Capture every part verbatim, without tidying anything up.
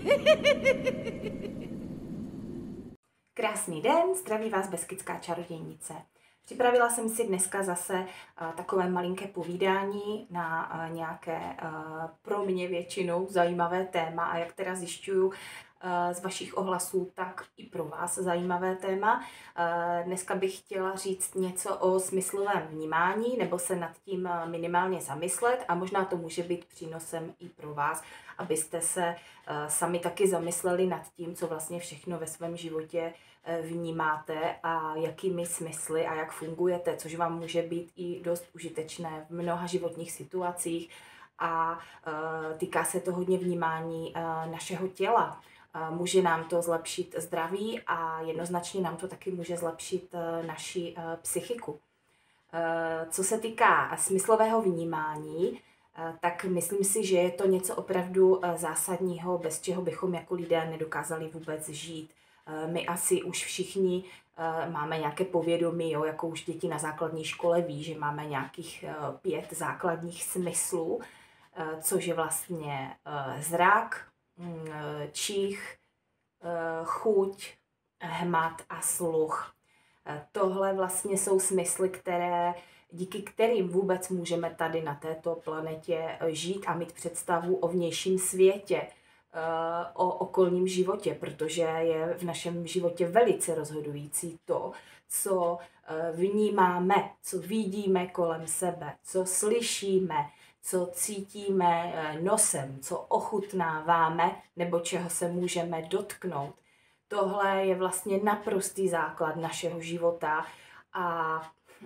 Krásný den, zdraví vás Beskidská čarodějnice. Připravila jsem si dneska zase uh, takové malinké povídání na uh, nějaké uh, pro mě většinou zajímavé téma a jak teda zjišťuju uh, z vašich ohlasů, tak i pro vás zajímavé téma. Uh, dneska bych chtěla říct něco o smyslovém vnímání nebo se nad tím minimálně zamyslet a možná to může být přínosem i pro vás, abyste se uh, sami taky zamysleli nad tím, co vlastně všechno ve svém životě vnímáte a jakými smysly a jak fungujete, což vám může být i dost užitečné v mnoha životních situacích a uh, týká se to hodně vnímání uh, našeho těla. Uh, může nám to zlepšit zdraví a jednoznačně nám to taky může zlepšit uh, naši uh, psychiku. Uh, co se týká smyslového vnímání, uh, tak myslím si, že je to něco opravdu uh, zásadního, bez čeho bychom jako lidé nedokázali vůbec žít. My asi už všichni uh, máme nějaké povědomí, jo, jako už děti na základní škole ví, že máme nějakých uh, pět základních smyslů, uh, což je vlastně uh, zrak, uh, čich, uh, chuť, hmat a sluch. Uh, tohle vlastně jsou smysly, které, díky kterým vůbec můžeme tady na této planetě žít a mít představu o vnějším světě, o okolním životě, protože je v našem životě velice rozhodující to, co vnímáme, co vidíme kolem sebe, co slyšíme, co cítíme nosem, co ochutnáváme nebo čeho se můžeme dotknout. Tohle je vlastně naprostý základ našeho života a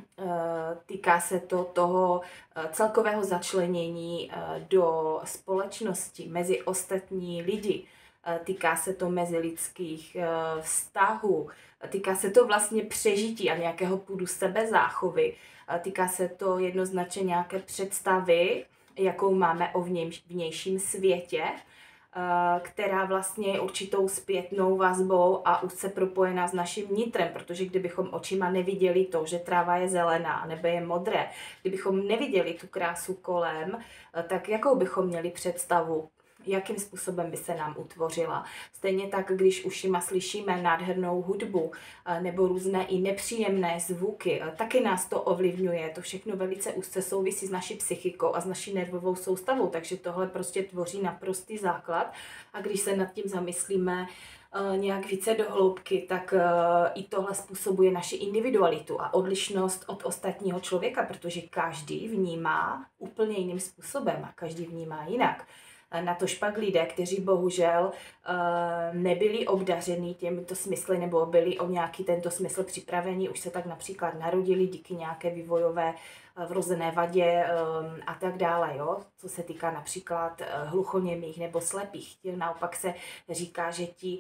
týká se to toho celkového začlenění do společnosti, mezi ostatní lidi. Týká se to mezilidských vztahů, týká se to vlastně přežití a nějakého půdu sebezáchovy. Týká se to jednoznačně nějaké představy, jakou máme o vnějším světě, která vlastně je určitou zpětnou vazbou a úzce propojená s naším vnitrem, protože kdybychom očima neviděli to, že tráva je zelená, nebe je modré, kdybychom neviděli tu krásu kolem, tak jakou bychom měli představu, jakým způsobem by se nám utvořila. Stejně tak, když ušima slyšíme nádhernou hudbu nebo různé i nepříjemné zvuky, taky nás to ovlivňuje. To všechno velice úzce souvisí s naší psychikou a s naší nervovou soustavou, takže tohle prostě tvoří naprostý základ. A když se nad tím zamyslíme nějak více do hloubky, tak i tohle způsobuje naši individualitu a odlišnost od ostatního člověka, protože každý vnímá úplně jiným způsobem a každý vnímá jinak. Natož pak lidé, kteří bohužel nebyli obdaření těmito smysly nebo byli o nějaký tento smysl připraveni, už se tak například narodili díky nějaké vývojové vrozené vadě a tak dále, jo? Co se týká například hluchoněmých nebo slepých. Naopak se říká, že ti,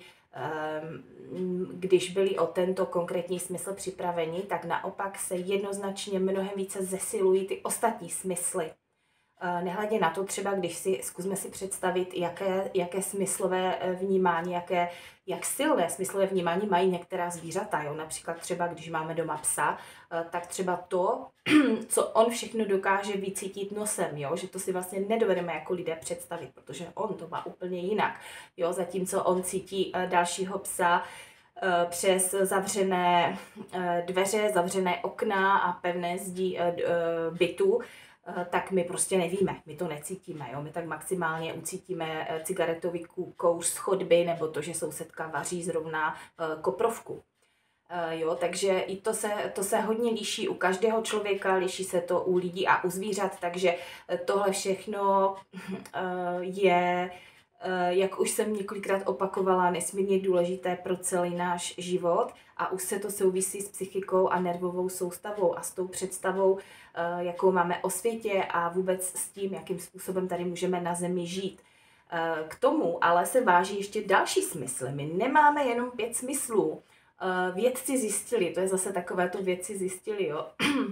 když byli o tento konkrétní smysl připraveni, tak naopak se jednoznačně mnohem více zesilují ty ostatní smysly. Nehledě na to třeba, když si zkusme si představit, jaké, jaké smyslové vnímání, jaké, jak silné smyslové vnímání mají některá zvířata. Jo? Například třeba, když máme doma psa, tak třeba to, co on všechno dokáže vycítit nosem, jo? Že to si vlastně nedovedeme jako lidé představit, protože on to má úplně jinak. Jo? Zatímco on cítí dalšího psa přes zavřené dveře, zavřené okna a pevné zdi bytu, tak my prostě nevíme, my to necítíme, jo? My tak maximálně ucítíme cigaretový kouř z chodby nebo to, že sousedka vaří zrovna koprovku. Jo? Takže i to se, to se hodně liší u každého člověka, liší se to u lidí a u zvířat, takže tohle všechno je, jak už jsem několikrát opakovala, nesmírně důležité pro celý náš život a už se to souvisí s psychikou a nervovou soustavou a s tou představou, jakou máme o světě a vůbec s tím, jakým způsobem tady můžeme na zemi žít. K tomu ale se váží ještě další smysly. My nemáme jenom pět smyslů. Vědci zjistili, to je zase takové to vědci zjistili, jo.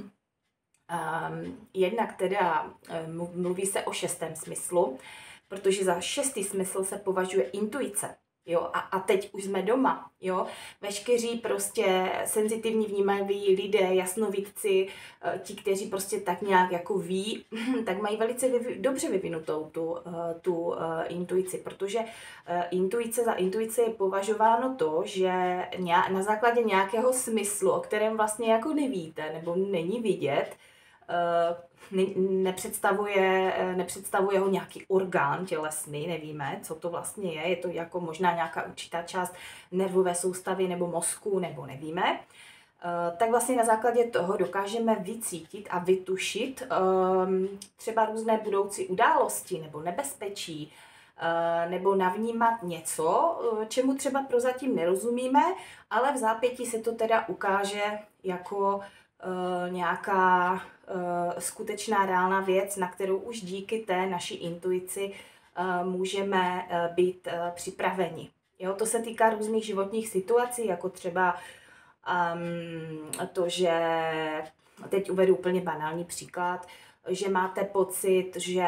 Jednak teda mluví se o šestém smyslu, protože za šestý smysl se považuje intuice. jo, a, a teď už jsme doma, jo. Veškeří prostě senzitivní vnímaví lidé, jasnovidci, ti, kteří prostě tak nějak jako ví, tak mají velice vyvi- dobře vyvinutou tu, tu uh, intuici, protože uh, intuice za intuici je považováno to, že na základě nějakého smyslu, o kterém vlastně jako nevíte, nebo není vidět, ne, nepředstavuje, nepředstavuje ho nějaký orgán tělesný, nevíme, co to vlastně je, je to jako možná nějaká určitá část nervové soustavy nebo mozku, nebo nevíme, tak vlastně na základě toho dokážeme vycítit a vytušit třeba různé budoucí události nebo nebezpečí, nebo navnímat něco, čemu třeba prozatím nerozumíme, ale v zápětí se to teda ukáže jako Uh, nějaká uh, skutečná reálná věc, na kterou už díky té naší intuici uh, můžeme uh, být uh, připraveni. Jo, to se týká různých životních situací, jako třeba um, to, že teď uvedu úplně banální příklad, že máte pocit, že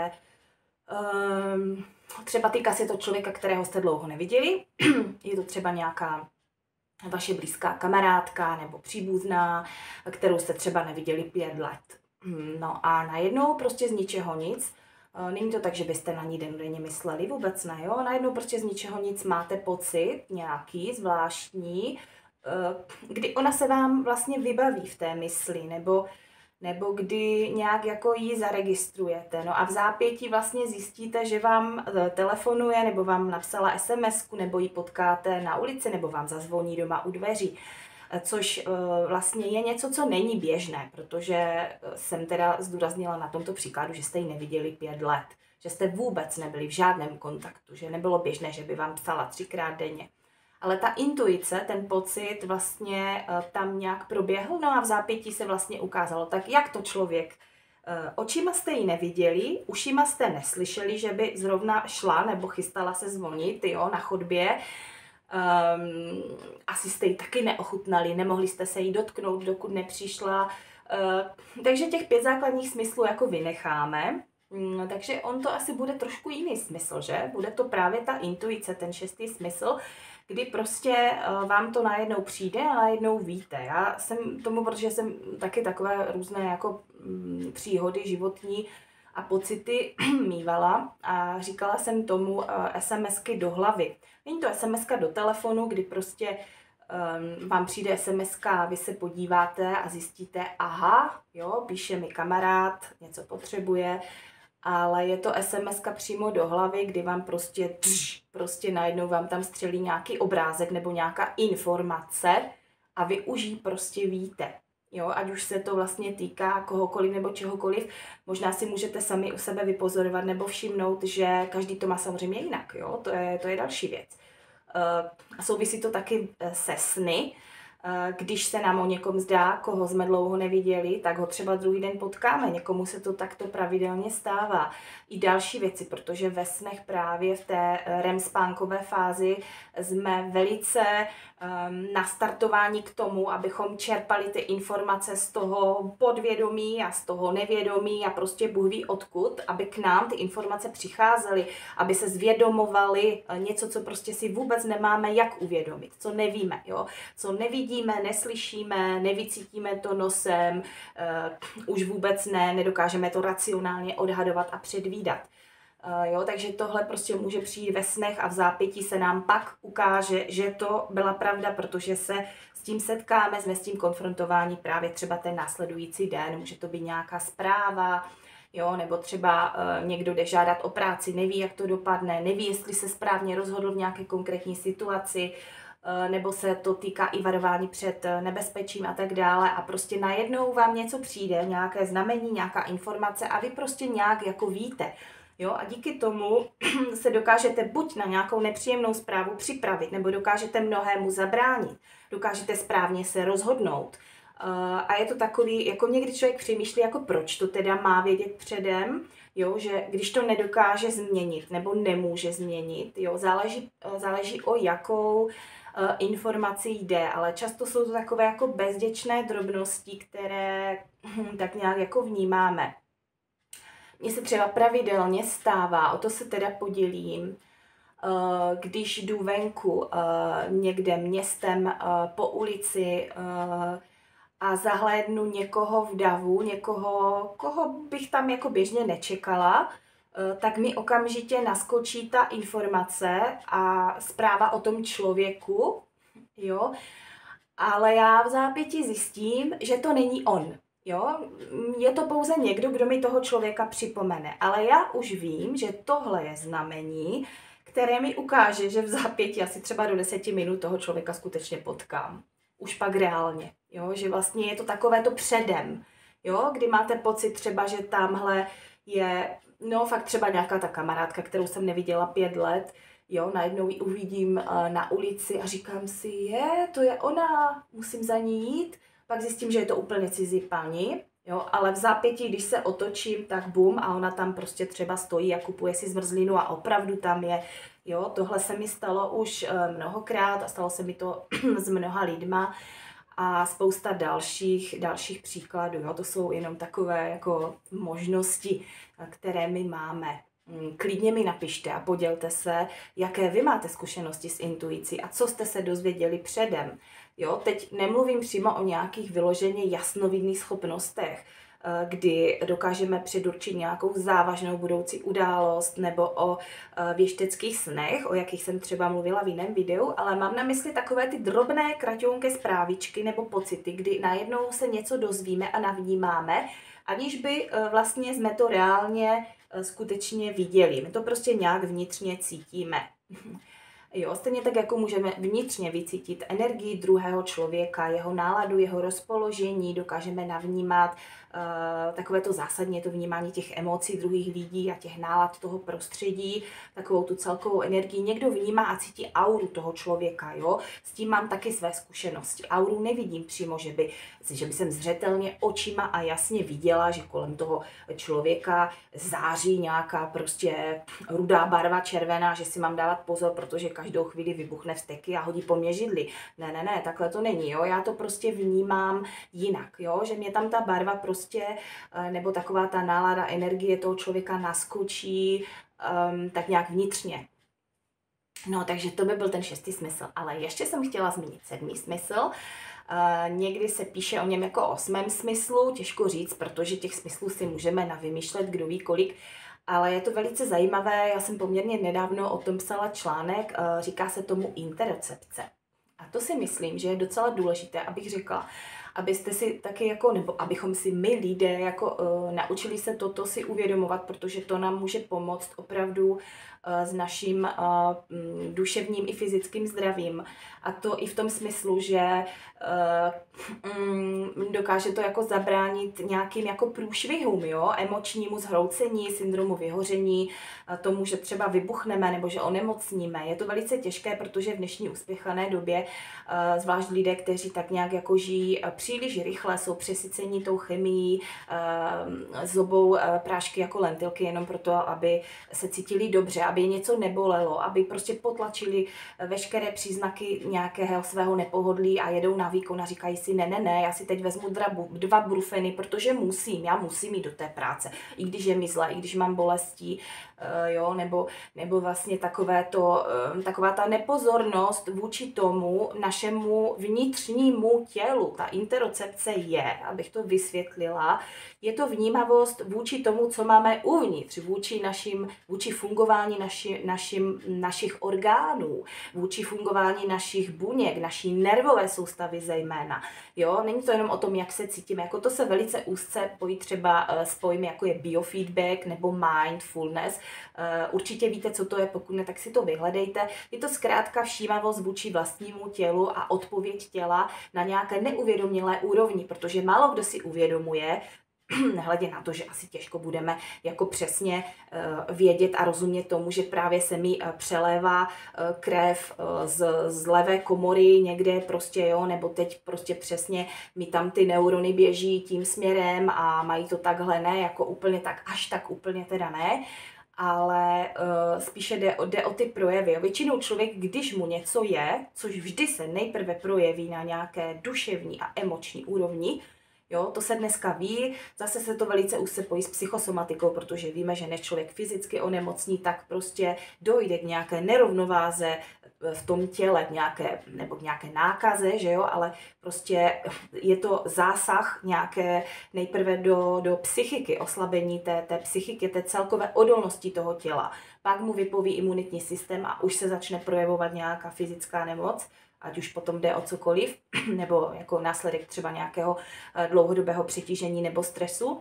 um, třeba týká se to člověka, kterého jste dlouho neviděli, je to třeba nějaká vaše blízká kamarádka nebo příbuzná, kterou jste třeba neviděli pět let. No a najednou prostě z ničeho nic, není to tak, že byste na ní denně mysleli, vůbec ne, jo, najednou prostě z ničeho nic máte pocit nějaký zvláštní, kdy ona se vám vlastně vybaví v té mysli, nebo nebo kdy nějak jako ji zaregistrujete. No a v zápětí vlastně zjistíte, že vám telefonuje, nebo vám napsala es em esku, nebo ji potkáte na ulici, nebo vám zazvoní doma u dveří. Což vlastně je něco, co není běžné, protože jsem teda zdůraznila na tomto příkladu, že jste ji neviděli pět let, že jste vůbec nebyli v žádném kontaktu, že nebylo běžné, že by vám psala třikrát denně. Ale ta intuice, ten pocit vlastně tam nějak proběhl, no a v zápětí se vlastně ukázalo, tak jak to člověk, očima jste ji neviděli, ušima jste neslyšeli, že by zrovna šla nebo chystala se zvonit, jo, na chodbě, um, asi jste ji taky neochutnali, nemohli jste se jí dotknout, dokud nepřišla, uh, takže těch pět základních smyslů jako vynecháme. Hmm, takže on to asi bude trošku jiný smysl, že? Bude to právě ta intuice, ten šestý smysl, kdy prostě uh, vám to najednou přijde a najednou víte. Já jsem tomu, protože jsem taky takové různé jako mm, příhody životní a pocity mývala a říkala jsem tomu uh, SMSky do hlavy. Není to SMSka do telefonu, kdy prostě um, vám přijde SMSka, vy se podíváte a zjistíte, aha, jo, píše mi kamarád, něco potřebuje, ale je to SMSka přímo do hlavy, kdy vám prostě, tš, prostě najednou vám tam střelí nějaký obrázek nebo nějaká informace a vy už ji prostě víte. Jo, ať už se to vlastně týká kohokoliv nebo čehokoliv, možná si můžete sami u sebe vypozorovat nebo všimnout, že každý to má samozřejmě jinak, jo, to je, to je další věc. A souvisí to taky se sny. Když se nám o někom zdá, koho jsme dlouho neviděli, tak ho třeba druhý den potkáme. Někomu se to takto pravidelně stává. I další věci, protože ve snech právě v té R E M spánkové fázi jsme velice um, nastartováni k tomu, abychom čerpali ty informace z toho podvědomí a z toho nevědomí a prostě Bůh ví odkud, aby k nám ty informace přicházely, aby se zvědomovali něco, co prostě si vůbec nemáme jak uvědomit, co nevíme, jo? Co nevidíme, neslyšíme, nevycítíme to nosem, uh, už vůbec ne, nedokážeme to racionálně odhadovat a předvídat. Uh, jo, takže tohle prostě může přijít ve snech a v zápětí se nám pak ukáže, že to byla pravda, protože se s tím setkáme, jsme s tím konfrontováni právě třeba ten následující den, může to být nějaká zpráva, jo, nebo třeba uh, někdo jde žádat o práci, neví, jak to dopadne, neví, jestli se správně rozhodl v nějaké konkrétní situaci, uh, nebo se to týká i varování před nebezpečím a tak dále a prostě najednou vám něco přijde, nějaké znamení, nějaká informace a vy prostě nějak jako víte. Jo, a díky tomu se dokážete buď na nějakou nepříjemnou zprávu připravit, nebo dokážete mnohému zabránit, dokážete správně se rozhodnout. Uh, a je to takový, jako někdy člověk přemýšlí, jako proč to teda má vědět předem, jo, že když to nedokáže změnit, nebo nemůže změnit, jo, záleží, záleží o jakou uh, informaci jde, ale často jsou to takové jako bezděčné drobnosti, které hm, tak nějak jako vnímáme. Mně se třeba pravidelně stává, o to se teda podělím, když jdu venku někde městem po ulici a zahlédnu někoho v davu, někoho, koho bych tam jako běžně nečekala, tak mi okamžitě naskočí ta informace a zpráva o tom člověku, jo. Ale já v zápětí zjistím, že to není on. Jo? Je to pouze někdo, kdo mi toho člověka připomene. Ale já už vím, že tohle je znamení, které mi ukáže, že v zápětí asi třeba do deseti minut toho člověka skutečně potkám. Už pak reálně. Jo? Že vlastně je to takové to předem. Jo? Kdy máte pocit třeba, že tamhle je no fakt třeba nějaká ta kamarádka, kterou jsem neviděla pět let, jo, najednou ji uvidím uh, na ulici a říkám si, je, to je ona, musím za ní jít. Pak zjistím, že je to úplně cizí paní, jo, ale v zápětí, když se otočím, tak bum, a ona tam prostě třeba stojí a kupuje si zmrzlinu a opravdu tam je, jo, tohle se mi stalo už uh, mnohokrát a stalo se mi to s mnoha lidma a spousta dalších, dalších příkladů, jo, to jsou jenom takové jako možnosti, které my máme. Klidně mi napište a podělte se, jaké vy máte zkušenosti s intuicí a co jste se dozvěděli předem. Jo, teď nemluvím přímo o nějakých vyloženě jasnovidných schopnostech, kdy dokážeme předurčit nějakou závažnou budoucí událost nebo o věšteckých snech, o jakých jsem třeba mluvila v jiném videu, ale mám na mysli takové ty drobné kraťounké zprávičky nebo pocity, kdy najednou se něco dozvíme a navnímáme, aniž by vlastně jsme to reálně skutečně viděli. My to prostě nějak vnitřně cítíme. Jo, stejně tak, jako můžeme vnitřně vycítit energii druhého člověka, jeho náladu, jeho rozpoložení, dokážeme navnímat uh, takové to zásadně to vnímání těch emocí druhých lidí a těch nálad toho prostředí, takovou tu celkovou energii. Někdo vnímá a cítí auru toho člověka, jo. S tím mám taky své zkušenosti. Auru nevidím přímo, že by, že by jsem zřetelně očima a jasně viděla, že kolem toho člověka září nějaká prostě rudá barva, červená, že si mám dávat pozor, protože každou chvíli vybuchne vzteky a hodí po mně židli. Ne, ne, ne, takhle to není, jo. Já to prostě vnímám jinak, jo, že mě tam ta barva prostě, nebo taková ta nálada energie toho člověka naskočí um, tak nějak vnitřně. No, takže to by byl ten šestý smysl. Ale ještě jsem chtěla zmínit sedmý smysl. Uh, někdy se píše o něm jako o osmém smyslu, těžko říct, protože těch smyslů si můžeme navymýšlet, kdo ví kolik, ale je to velice zajímavé. Já jsem poměrně nedávno o tom psala článek, uh, říká se tomu interocepce. A to si myslím, že je docela důležité, abych řekla, abyste si taky jako, nebo abychom si my lidé jako uh, naučili se toto si uvědomovat, protože to nám může pomoct opravdu uh, s naším uh, duševním i fyzickým zdravím. A to i v tom smyslu, že uh, um, dokáže to jako zabránit nějakým jako průšvihům, jo, emočnímu zhroucení, syndromu vyhoření, uh, tomu, že třeba vybuchneme nebo že onemocníme. Je to velice těžké, protože v dnešní uspěchané době, uh, zvlášť lidé, kteří tak nějak jako žijí uh, příliš rychle, jsou přesycení tou chemií, uh, zobou uh, prášky jako lentilky, jenom proto, aby se cítili dobře, aby je něco nebolelo, aby prostě potlačili veškeré příznaky nějakého svého nepohodlí a jedou na výkon a říkají si, ne, ne, ne, já si teď vezmu dva, dva brufeny, protože musím, já musím jít do té práce, i když je mi zle, i když mám bolesti, uh, jo, nebo, nebo vlastně takové to, uh, taková ta nepozornost vůči tomu našemu vnitřnímu tělu. Ta interocepce je, abych to vysvětlila, je to vnímavost vůči tomu, co máme uvnitř, vůči, našim, vůči fungování naši, našim, našich orgánů, vůči fungování našich buněk, naší nervové soustavy zejména. Jo? Není to jenom o tom, jak se cítíme, jako to se velice úzce pojí třeba s pojmy, jako je biofeedback nebo mindfulness. Určitě víte, co to je, pokud ne, tak si to vyhledejte. Je to zkrátka všímavost vůči vlastnímu tělu a odpověď těla na nějaké neuvědomělé úrovni, protože málo kdo si uvědomuje, nehledě na to, že asi těžko budeme jako přesně uh, vědět a rozumět tomu, že právě se mi uh, přelévá uh, krev uh, z, z levé komory někde prostě, jo, nebo teď prostě přesně mi tam ty neurony běží tím směrem a mají to takhle, ne, jako úplně tak, až tak úplně teda ne, ale uh, spíše jde, jde o ty projevy. Většinou člověk, když mu něco je, což vždy se nejprve projeví na nějaké duševní a emoční úrovni, Jo, to se dneska ví, zase se to velice úzce pojí s psychosomatikou, protože víme, že než člověk fyzicky onemocní, tak prostě dojde k nějaké nerovnováze v tom těle, nějaké, nebo k nějaké nákaze, že jo, ale prostě je to zásah nějaké nejprve do, do psychiky, oslabení té, té psychiky, té celkové odolnosti toho těla. Pak mu vypoví imunitní systém a už se začne projevovat nějaká fyzická nemoc, ať už potom jde o cokoliv, nebo jako následek třeba nějakého dlouhodobého přetížení nebo stresu.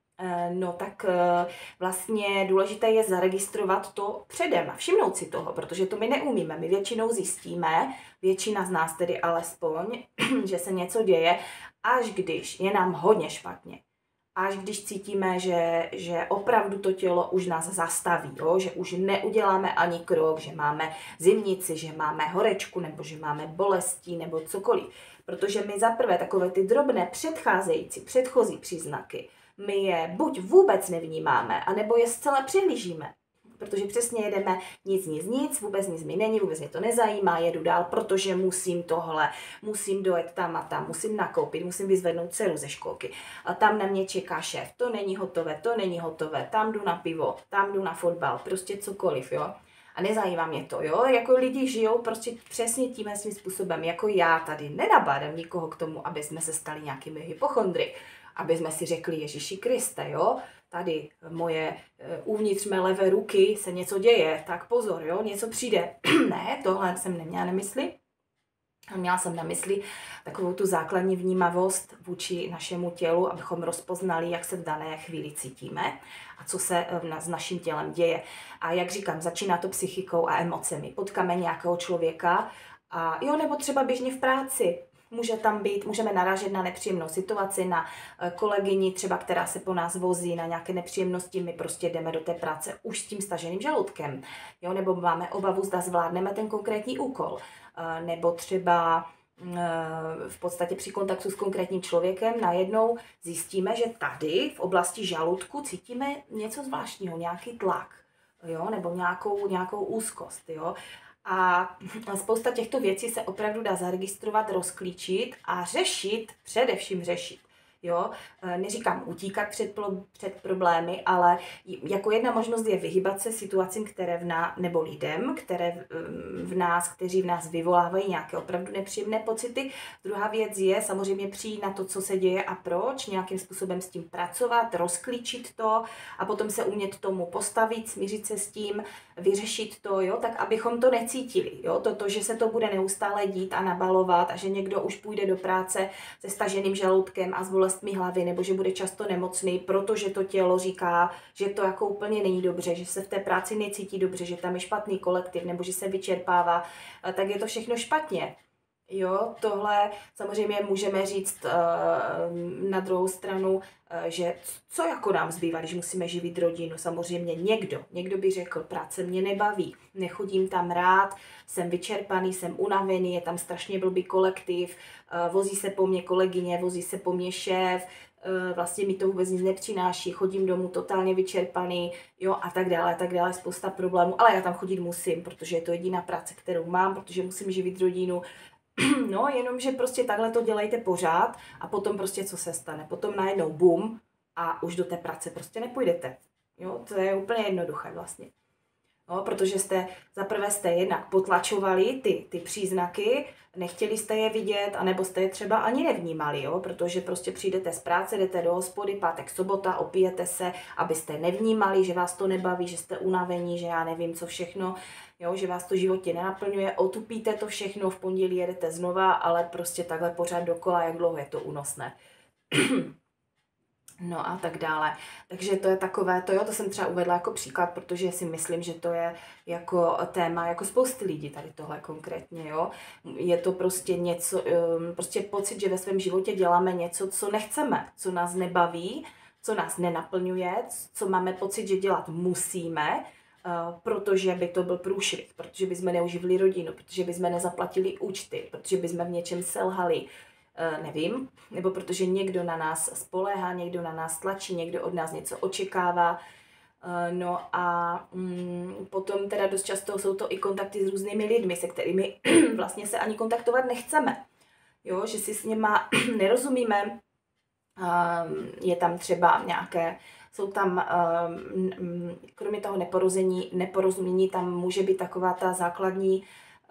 No tak vlastně důležité je zaregistrovat to předem a všimnout si toho, protože to my neumíme. My většinou zjistíme, většina z nás tedy alespoň, že se něco děje, až když je nám hodně špatně. Až když cítíme, že, že opravdu to tělo už nás zastaví, jo? Že už neuděláme ani krok, že máme zimnici, že máme horečku, nebo že máme bolesti, nebo cokoliv. Protože my zaprvé takové ty drobné předcházející, předchozí příznaky, my je buď vůbec nevnímáme, anebo je zcela přehlížíme. Protože přesně jedeme nic, nic, nic, vůbec nic mi není, vůbec mě to nezajímá, jedu dál, protože musím tohle, musím dojet tam a tam, musím nakoupit, musím vyzvednout dceru ze školky. A tam na mě čeká šéf, to není hotové, to není hotové, tam jdu na pivo, tam jdu na fotbal, prostě cokoliv, jo. A nezajímá mě to, jo, jako lidi žijou prostě přesně tímhle svým způsobem, jako já tady nenabádám nikoho k tomu, aby jsme se stali nějakými hypochondry, aby jsme si řekli Ježíši Kriste, jo, tady moje uvnitř mé levé ruky se něco děje, tak pozor, jo, něco přijde. Ne, tohle jsem neměla na mysli. Měla jsem na mysli takovou tu základní vnímavost vůči našemu tělu, abychom rozpoznali, jak se v dané chvíli cítíme a co se s naším tělem děje. A jak říkám, začíná to psychikou a emocemi. Potkáme nějakého člověka a jo, nebo třeba běžně v práci. Může tam být, můžeme narážet na nepříjemnou situaci, na kolegyni třeba, která se po nás vozí, na nějaké nepříjemnosti, my prostě jdeme do té práce už s tím staženým žaludkem, jo, nebo máme obavu, zda zvládneme ten konkrétní úkol, nebo třeba v podstatě při kontaktu s konkrétním člověkem najednou zjistíme, že tady v oblasti žaludku cítíme něco zvláštního, nějaký tlak, jo, nebo nějakou, nějakou úzkost, jo. A spousta těchto věcí se opravdu dá zaregistrovat, rozklíčit a řešit, především řešit. Jo? Neříkám utíkat před, před problémy, ale jako jedna možnost je vyhybat se situacím, které v nás, nebo lidem, které v nás, kteří v nás vyvolávají nějaké opravdu nepříjemné pocity. Druhá věc je samozřejmě přijít na to, co se děje a proč, nějakým způsobem s tím pracovat, rozklíčit to a potom se umět tomu postavit, smířit se s tím, vyřešit to, jo? Tak abychom to necítili. Jo? Toto, že se to bude neustále dít a nabalovat a že někdo už půjde do práce se staženým žaludkem a s bolestmi hlavy, nebo že bude často nemocný, protože to tělo říká, že to jako úplně není dobře, že se v té práci necítí dobře, že tam je špatný kolektiv, nebo že se vyčerpává, tak je to všechno špatně. Jo, tohle samozřejmě můžeme říct uh, na druhou stranu, uh, že co jako nám zbývá, když musíme živit rodinu. Samozřejmě někdo, někdo by řekl, práce mě nebaví, nechodím tam rád, jsem vyčerpaný, jsem unavený, je tam strašně blbý kolektiv, uh, vozí se po mně kolegyně, vozí se po mně šéf, uh, vlastně mi to vůbec nic nepřináší, chodím domů totálně vyčerpaný, jo, a tak dále, a tak dále, spousta problémů, ale já tam chodit musím, protože je to jediná práce, kterou mám, protože musím živit rodinu. No, jenomže prostě takhle to dělejte pořád a potom prostě co se stane? Potom najednou bum a už do té práce prostě nepůjdete. Jo, to je úplně jednoduché vlastně. No, protože jste, zaprvé jste jednak potlačovali ty, ty příznaky, nechtěli jste je vidět, anebo jste je třeba ani nevnímali, jo, protože prostě přijdete z práce, jdete do hospody, pátek, sobota, opijete se, abyste nevnímali, že vás to nebaví, že jste unavení, že já nevím co všechno, jo, že vás to v životě nenaplňuje, otupíte to všechno, v pondělí jedete znova, ale prostě takhle pořád dokola, jak dlouho je to únosné. No a tak dále. Takže to je takové, to jo, to jsem třeba uvedla jako příklad, protože si myslím, že to je jako téma, jako spousty lidí tady tohle konkrétně, jo. Je to prostě něco, prostě pocit, že ve svém životě děláme něco, co nechceme, co nás nebaví, co nás nenaplňuje, co máme pocit, že dělat musíme, protože by to byl průšvih, protože bychom neuživili rodinu, protože bychom nezaplatili účty, protože bychom v něčem selhali, nevím, nebo protože někdo na nás spoléhá, někdo na nás tlačí, někdo od nás něco očekává. No a mm, potom teda dost často jsou to i kontakty s různými lidmi, se kterými vlastně se ani kontaktovat nechceme. Jo, že si s něma nerozumíme, Je tam třeba nějaké, jsou tam, kromě toho neporozumění, neporozumění tam může být taková ta základní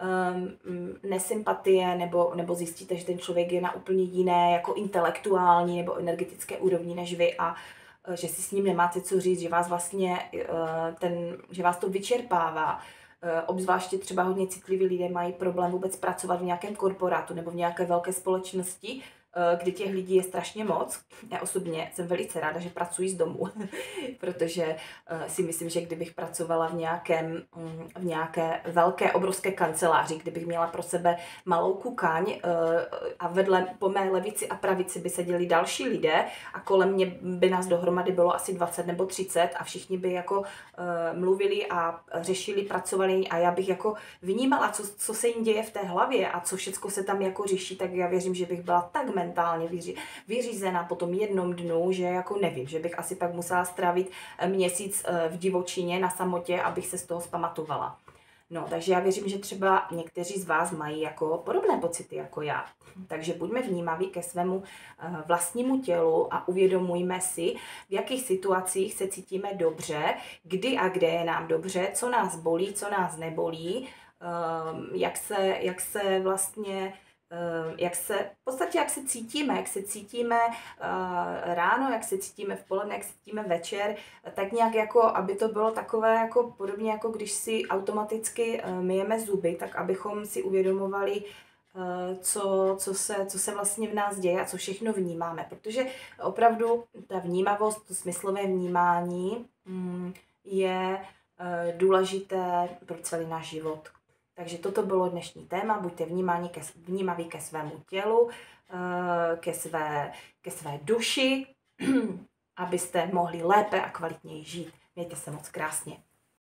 nesympatie, nebo, nebo zjistíte, že ten člověk je na úplně jiné, jako intelektuální nebo energetické úrovni než vy a že si s ním nemáte co říct, že vás vlastně ten, že vás to vyčerpává. Obzvláště třeba hodně citliví lidé mají problém vůbec pracovat v nějakém korporátu nebo v nějaké velké společnosti, kdy těch lidí je strašně moc. Já osobně jsem velice ráda, že pracuji z domu, protože si myslím, že kdybych pracovala v, nějakém, v nějaké velké, obrovské kanceláři, kdybych měla pro sebe malou kukaň a vedle po mé levici a pravici by seděli další lidé a kolem mě by nás dohromady bylo asi dvacet nebo třicet a všichni by jako mluvili a řešili, pracovali a já bych jako vnímala, co, co se jim děje v té hlavě a co všechno se tam jako řeší, tak já věřím, že bych byla tak mentálně vyří, vyřízená po tom jednom dnu, že jako nevím, že bych asi pak musela strávit měsíc v divočině na samotě, abych se z toho zpamatovala. No, takže já věřím, že třeba někteří z vás mají jako podobné pocity jako já. Takže buďme vnímaví ke svému vlastnímu tělu a uvědomujme si, v jakých situacích se cítíme dobře, kdy a kde je nám dobře, co nás bolí, co nás nebolí, jak se, jak se vlastně jak se, v podstatě jak se cítíme, jak se cítíme uh, ráno, jak se cítíme v poledne, jak se cítíme večer, tak nějak jako, aby to bylo takové jako podobně jako když si automaticky uh, myjeme zuby, tak abychom si uvědomovali, uh, co, co, se, co se vlastně v nás děje a co všechno vnímáme, protože opravdu ta vnímavost, to smyslové vnímání um, je uh, důležité pro celý náš život. Takže toto bylo dnešní téma, buďte vnímaví ke, vnímaví ke svému tělu, ke své, ke své duši, abyste mohli lépe a kvalitněji žít. Mějte se moc krásně.